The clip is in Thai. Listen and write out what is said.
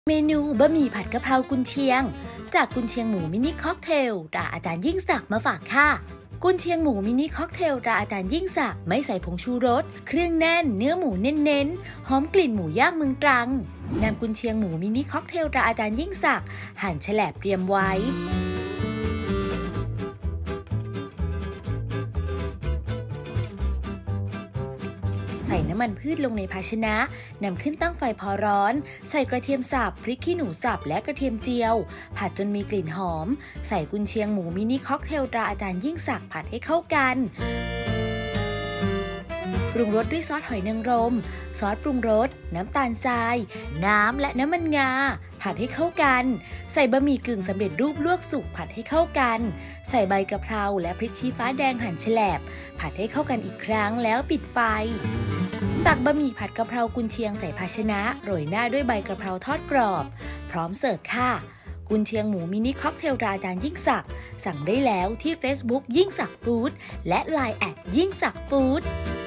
เมนูบะหมี่ผัดกะเพรากุนเชียงจากกุนเชียงหมูมินิค็อกเทลตราอาจารย์ยิ่งศักดิ์มาฝากค่ะกุนเชียงหมูมินิค็อกเทลตราอาจารย์ยิ่งศักดิ์ไม่ใส่ผงชูรสเครื่องแน่นเนื้อหมูเน้นๆหอมกลิ่นหมูย่างเมืองตรังนำกุนเชียงหมูมินิค็อกเทลตราอาจารย์ยิ่งศักดิ์หั่นแฉลบเตรียมไว้ใส่น้ำมันพืชลงในภาชนะนำขึ้นตั้งไฟพอร้อนใส่กระเทียมสับพริกขี้หนูสับและกระเทียมเจียวผัดจนมีกลิ่นหอมใส่กุนเชียงหมูมินิค็อกเทลตราอาจารย์ยิ่งศักดิ์ผัดให้เข้ากันปรุงรสด้วยซอสหอยนางรมซอสปรุงรสน้ำตาลทรายน้ำและน้ำมันงาผัดให้เข้ากันใส่บะหมี่กึ่งสำเร็จรูปลวกสุกผัดให้เข้ากันใส่ใบกะเพราและพริกชี้ฟ้าแดงหั่นแฉลบผัดให้เข้ากันอีกครั้งแล้วปิดไฟตักบะหมี่ผัดกะเพรากุนเชียงใส่ภาชนะโรยหน้าด้วยใบกะเพราทอดกรอบพร้อมเสิร์ฟค่ะกุนเชียงหมูมินิค็อกเทลตราอาจารย์ยิ่งศักดิ์สั่งได้แล้วที่ Facebook ยิ่งศักดิ์ฟู้ดและ LINE@ ยิ่งศักดิ์ฟู้ด